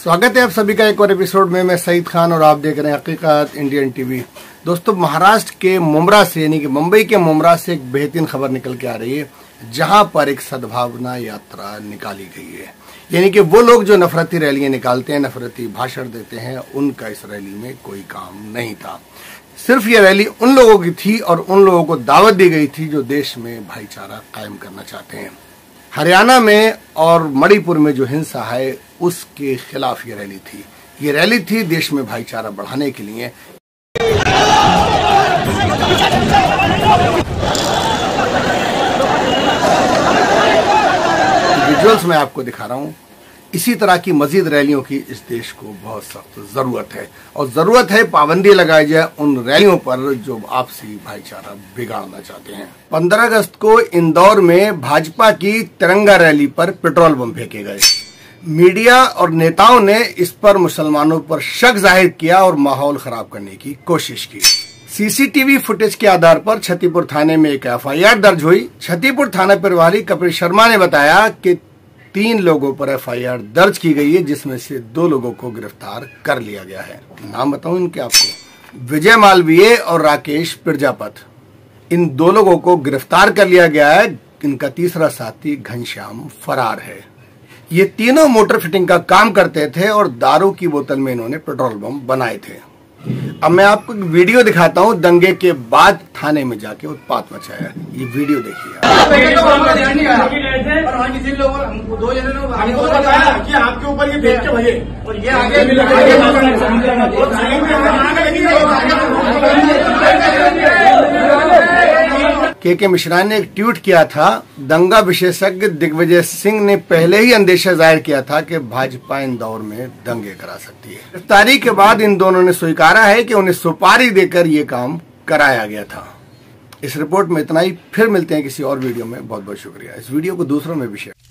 स्वागत है आप सभी का एक और एपिसोड में। मैं सईद खान और आप देख रहे हैं हकीकत इंडियन टीवी। दोस्तों, महाराष्ट्र के मुंब्रा से यानी कि मुंबई के मुंब्रा से एक बेहतरीन खबर निकल के आ रही है, जहां पर एक सद्भावना यात्रा निकाली गई है। यानी कि वो लोग जो नफरती रैलियां निकालते हैं, नफरती भाषण देते हैं, उनका इस रैली में कोई काम नहीं था। सिर्फ ये रैली उन लोगों की थी और उन लोगों को दावत दी गई थी जो देश में भाईचारा कायम करना चाहते हैं। हरियाणा में और मणिपुर में जो हिंसा है उसके खिलाफ ये रैली थी। ये रैली थी देश में भाईचारा बढ़ाने के लिए। विजुअल्स मैं आपको दिखा रहा हूं। इसी तरह की मजीद रैलियों की इस देश को बहुत सख्त जरूरत है और जरूरत है पाबंदी लगाई जाए उन रैलियों पर जो आपसी भाईचारा बिगाड़ना चाहते हैं। 15 अगस्त को इंदौर में भाजपा की तिरंगा रैली पर पेट्रोल बम फेंके गए। मीडिया और नेताओं ने इस पर मुसलमानों पर शक जाहिर किया और माहौल खराब करने की कोशिश की। सीसीटीवी फुटेज के आधार पर छत्तीपुर थाने में एक एफआईआर दर्ज हुई। छत्तीपुर थाना प्रभारी कपिल शर्मा ने बताया कि 3 लोगों पर एफआईआर दर्ज की गई है, जिसमें से 2 लोगों को गिरफ्तार कर लिया गया है। नाम बताऊं इनके आपको, विजय मालवीय और राकेश प्रजापत। इन 2 लोगों को गिरफ्तार कर लिया गया है। इनका तीसरा साथी घनश्याम फरार है। ये तीनों मोटर फिटिंग का काम करते थे और दारू की बोतल में इन्होंने पेट्रोल बम बनाए थे। अब मैं आपको एक वीडियो दिखाता हूँ दंगे के बाद थाने में जाके उत्पात मचाया। ये वीडियो देखिए। आपके ऊपर ये भेज के भजे और ये आगे के मिश्रा ने एक ट्वीट किया था। दंगा विशेषज्ञ दिग्विजय सिंह ने पहले ही अंदेशा जाहिर किया था कि भाजपा इंदौर में दंगे करा सकती है। गिरफ्तारी के बाद इन दोनों ने स्वीकारा है कि उन्हें सुपारी देकर ये काम कराया गया था। इस रिपोर्ट में इतना ही। फिर मिलते हैं किसी और वीडियो में। बहुत बहुत शुक्रिया। इस वीडियो को दूसरों में भी शेयर